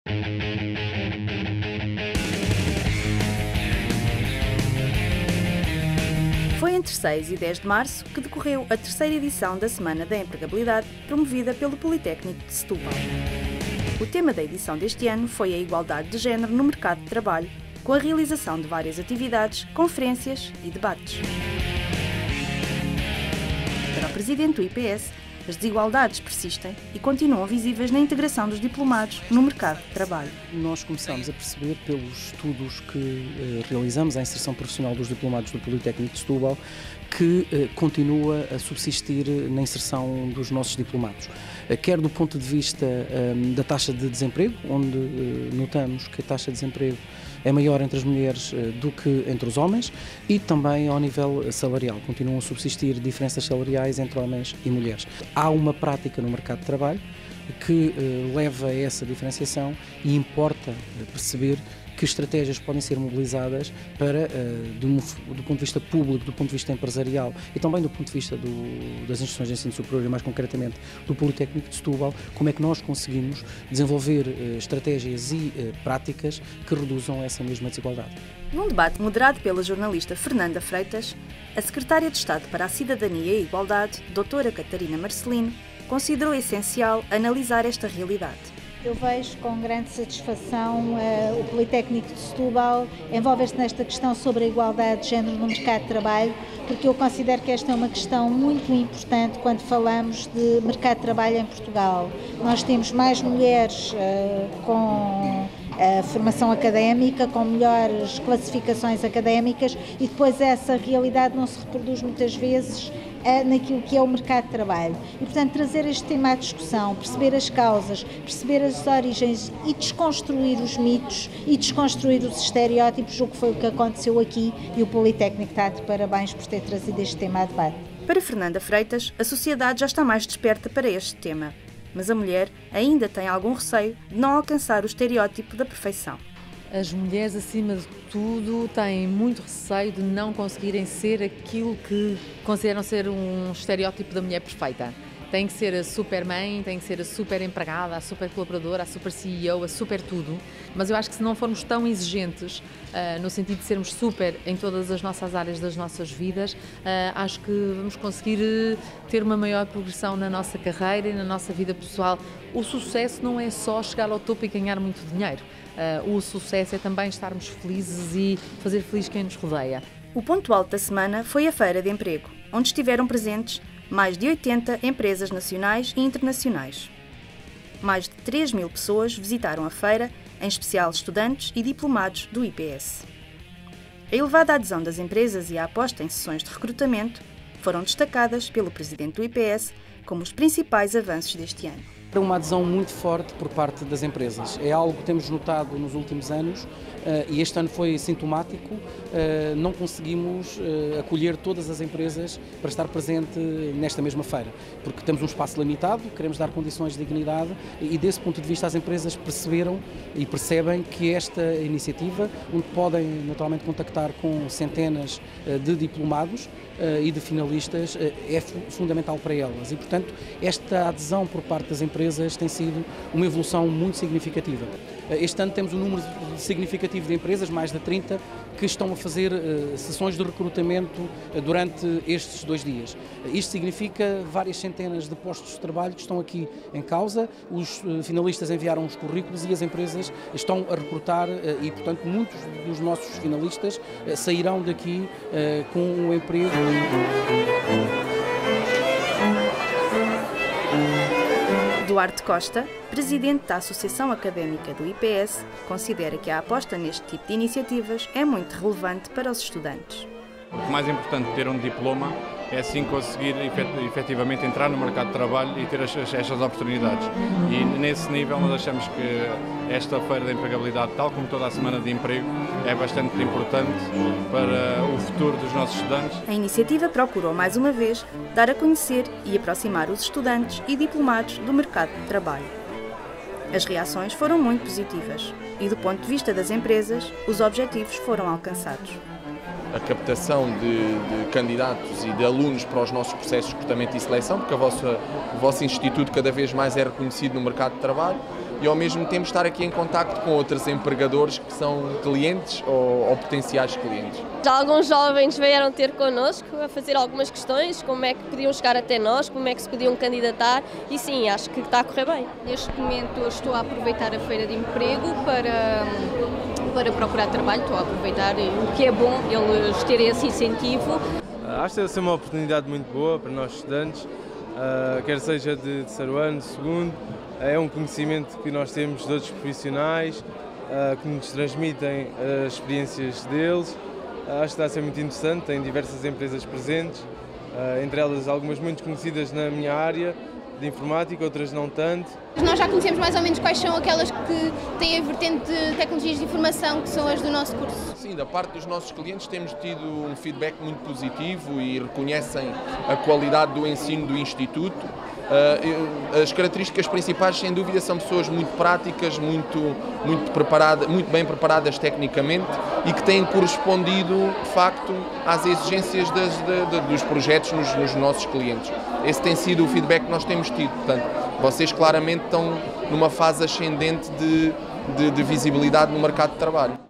Foi entre 6 e 10 de março que decorreu a terceira edição da Semana da Empregabilidade, promovida pelo Politécnico de Setúbal. O tema da edição deste ano foi a igualdade de género no mercado de trabalho, com a realização de várias atividades, conferências e debates. Para o presidente do IPS, as desigualdades persistem e continuam visíveis na integração dos diplomados no mercado de trabalho. Nós começamos a perceber, pelos estudos que realizamos, a inserção profissional dos diplomados do Politécnico de Setúbal, que continua a subsistir na inserção dos nossos diplomados. Quer do ponto de vista da taxa de desemprego, onde notamos que a taxa de desemprego é maior entre as mulheres do que entre os homens, e também ao nível salarial. Continuam a subsistir diferenças salariais entre homens e mulheres. Há uma prática no mercado de trabalho que leva a essa diferenciação e importa perceber que estratégias podem ser mobilizadas para, do ponto de vista público, do ponto de vista empresarial e também do ponto de vista das instituições de ensino superior e mais concretamente do Politécnico de Setúbal, como é que nós conseguimos desenvolver estratégias e práticas que reduzam essa mesma desigualdade. Num debate moderado pela jornalista Fernanda Freitas, a Secretária de Estado para a Cidadania e a Igualdade, doutora Catarina Marcelino, considerou essencial analisar esta realidade. Eu vejo com grande satisfação o Politécnico de Setúbal envolver-se nesta questão sobre a igualdade de género no mercado de trabalho, porque eu considero que esta é uma questão muito importante quando falamos de mercado de trabalho em Portugal. Nós temos mais mulheres com formação académica, com melhores classificações académicas, e depois essa realidade não se reproduz muitas vezes naquilo que é o mercado de trabalho. E, portanto, trazer este tema à discussão, perceber as causas, perceber as origens e desconstruir os mitos e desconstruir os estereótipos, o que foi o que aconteceu aqui, e o Politécnico está de parabéns por ter trazido este tema a debate. Para Fernanda Freitas, a sociedade já está mais desperta para este tema, mas a mulher ainda tem algum receio de não alcançar o estereótipo da perfeição. As mulheres, acima de tudo, têm muito receio de não conseguirem ser aquilo que consideram ser um estereótipo da mulher perfeita. Tem que ser a super mãe, tem que ser a super empregada, a super colaboradora, a super CEO, a super tudo. Mas eu acho que se não formos tão exigentes, no sentido de sermos super em todas as nossas áreas das nossas vidas, acho que vamos conseguir ter uma maior progressão na nossa carreira e na nossa vida pessoal. O sucesso não é só chegar ao topo e ganhar muito dinheiro. O sucesso é também estarmos felizes e fazer feliz quem nos rodeia. O ponto alto da semana foi a Feira de Emprego, onde estiveram presentes mais de 80 empresas nacionais e internacionais. Mais de 3.000 pessoas visitaram a feira, em especial estudantes e diplomados do IPS. A elevada adesão das empresas e a aposta em sessões de recrutamento foram destacadas pelo presidente do IPS como os principais avanços deste ano. Uma adesão muito forte por parte das empresas. É algo que temos notado nos últimos anos e este ano foi sintomático. Não conseguimos acolher todas as empresas para estar presente nesta mesma feira, porque temos um espaço limitado, queremos dar condições de dignidade e desse ponto de vista as empresas perceberam e percebem que esta iniciativa, onde podem naturalmente contactar com centenas de diplomados e de finalistas, é fundamental para elas e, portanto, esta adesão por parte das empresas tem sido uma evolução muito significativa. Este ano temos um número significativo de empresas, mais de 30, que estão a fazer sessões de recrutamento durante estes 2 dias. Isto significa várias centenas de postos de trabalho que estão aqui em causa, os finalistas enviaram os currículos e as empresas estão a recrutar e, portanto, muitos dos nossos finalistas sairão daqui com um emprego. Duarte Costa, presidente da Associação Académica do IPS, considera que a aposta neste tipo de iniciativas é muito relevante para os estudantes. O mais importante de ter um diploma é assim conseguir efetivamente entrar no mercado de trabalho e ter estas oportunidades. E nesse nível nós achamos que esta feira da empregabilidade, tal como toda a semana de emprego, é bastante importante para o futuro dos nossos estudantes. A iniciativa procurou mais uma vez dar a conhecer e aproximar os estudantes e diplomados do mercado de trabalho. As reações foram muito positivas e, do ponto de vista das empresas, os objetivos foram alcançados. A captação de candidatos e de alunos para os nossos processos de recrutamento e seleção, porque o vosso instituto cada vez mais é reconhecido no mercado de trabalho. e ao mesmo tempo estar aqui em contacto com outros empregadores que são clientes ou potenciais clientes. Já alguns jovens vieram ter connosco a fazer algumas questões, como é que podiam chegar até nós, como é que se podiam candidatar e sim, acho que está a correr bem. Neste momento eu estou a aproveitar a feira de emprego para procurar trabalho, estou a aproveitar, o que é bom eles terem esse incentivo. Acho que deve ser uma oportunidade muito boa para nós estudantes, quer seja de terceiro ano, de segundo, é um conhecimento que nós temos de outros profissionais, que nos transmitem as experiências deles. Acho que está a ser muito interessante, tem diversas empresas presentes, entre elas algumas muito conhecidas na minha área de informática, outras não tanto. Nós já conhecemos mais ou menos quais são aquelas que têm a vertente de tecnologias de informação, que são as do nosso curso. Sim, da parte dos nossos clientes temos tido um feedback muito positivo e reconhecem a qualidade do ensino do Instituto. As características principais, sem dúvida, são pessoas muito práticas, muito bem preparadas tecnicamente e que têm correspondido, de facto, às exigências dos projetos nos nossos clientes. Esse tem sido o feedback que nós temos tido. Portanto, vocês claramente estão numa fase ascendente de visibilidade no mercado de trabalho.